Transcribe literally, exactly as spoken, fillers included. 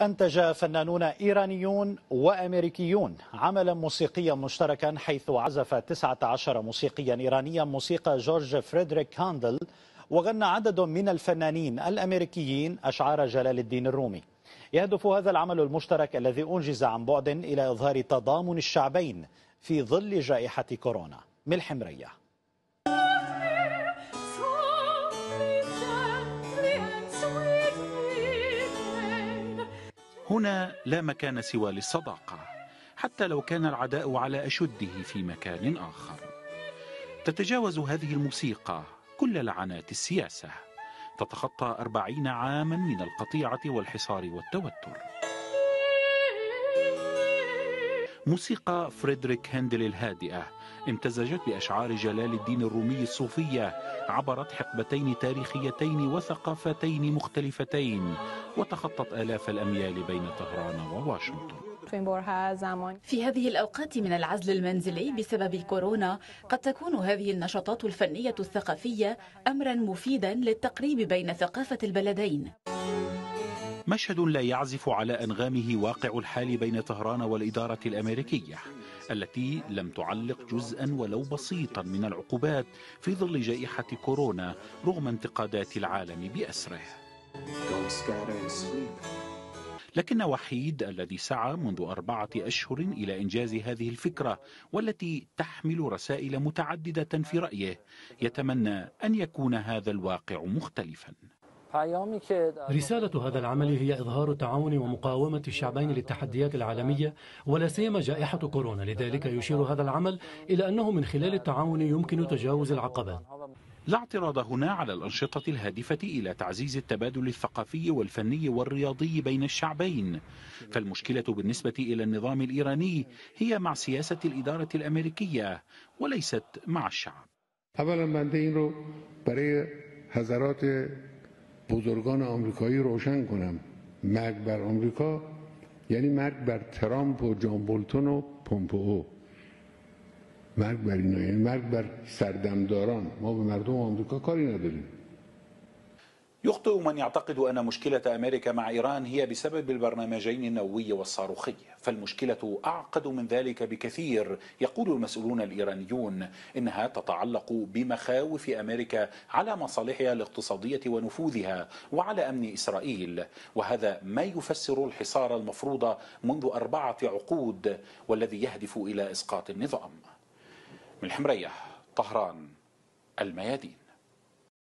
أنتج فنانون إيرانيون وأمريكيون عملا موسيقيا مشتركا، حيث عزف تسعة عشر موسيقيا إيرانيا موسيقى جورج فريدريك هاندل، وغنى عدد من الفنانين الأمريكيين أشعار جلال الدين الرومي. يهدف هذا العمل المشترك الذي أنجز عن بعد إلى إظهار تضامن الشعبين في ظل جائحة كورونا. من الحمرية. هنا لا مكان سوى للصداقة، حتى لو كان العداء على أشده في مكان آخر. تتجاوز هذه الموسيقى كل لعنات السياسة، تتخطى أربعين عاما من القطيعة والحصار والتوتر. موسيقى فريدريك هاندل الهادئة امتزجت بأشعار جلال الدين الرومي الصوفية، عبرت حقبتين تاريخيتين وثقافتين مختلفتين، وتخطت آلاف الأميال بين طهران وواشنطن. في هذه الأوقات من العزل المنزلي بسبب الكورونا، قد تكون هذه النشاطات الفنية الثقافية أمرا مفيدا للتقريب بين ثقافة البلدين. مشهد لا يعزف على أنغامه واقع الحال بين طهران والإدارة الأمريكية، التي لم تعلق جزءا ولو بسيطا من العقوبات في ظل جائحة كورونا رغم انتقادات العالم بأسره. لكن وحيد الذي سعى منذ أربعة أشهر إلى إنجاز هذه الفكرة، والتي تحمل رسائل متعددة في رأيه، يتمنى أن يكون هذا الواقع مختلفا. رسالة هذا العمل هي إظهار التعاون ومقاومة الشعبين للتحديات العالمية، ولا سيما جائحة كورونا. لذلك يشير هذا العمل إلى أنه من خلال التعاون يمكن تجاوز العقبات. لا اعتراض هنا على الأنشطة الهادفة إلى تعزيز التبادل الثقافي والفني والرياضي بين الشعبين، فالمشكلة بالنسبة إلى النظام الإيراني هي مع سياسة الإدارة الأمريكية وليست مع الشعب. اولا بنده این رو برای حضرات بزرگان آمریکایی روشن کنم. مرگ بر آمریکا یعنی مرگ بر ترامپ و جان بولتون و پومپئو. مرگ بر اینا یعنی مرگ بر سردمداران. ما به مردم آمریکا کاری نداریم. يخطئ من يعتقد أن مشكلة أمريكا مع إيران هي بسبب البرنامجين النووي والصاروخي، فالمشكلة أعقد من ذلك بكثير. يقول المسؤولون الإيرانيون إنها تتعلق بمخاوف أمريكا على مصالحها الاقتصادية ونفوذها وعلى أمن إسرائيل، وهذا ما يفسر الحصار المفروض منذ أربعة عقود والذي يهدف إلى إسقاط النظام. من الحمرية، طهران، الميادين.